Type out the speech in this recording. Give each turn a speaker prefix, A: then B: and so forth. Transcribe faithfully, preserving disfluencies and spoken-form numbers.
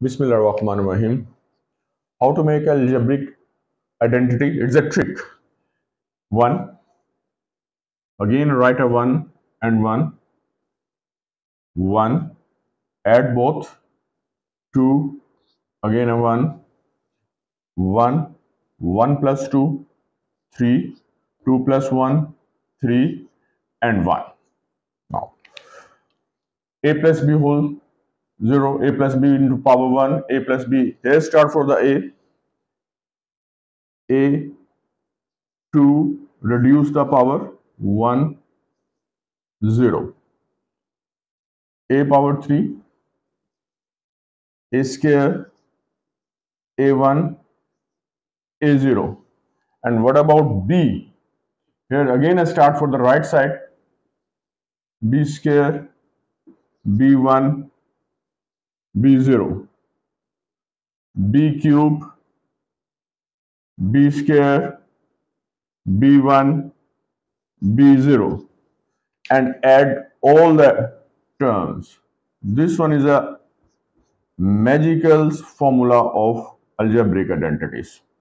A: Bismillahirrahmanirrahim. How to make algebraic identity? It's a trick. One, again write a one and one. One, add both. Two, again a one. One, one plus two, three. Two plus one, three, and one. Now, a plus b whole zero, a plus b into power one, a plus b. Here start for the a. A to reduce the power one, zero. A power three, a square, a one, a zero. And what about b? Here again I start for the right side. B square, b one, b zero. B cube, b square, b one, b zero, and add all the terms. This one is a magical formula of algebraic identities.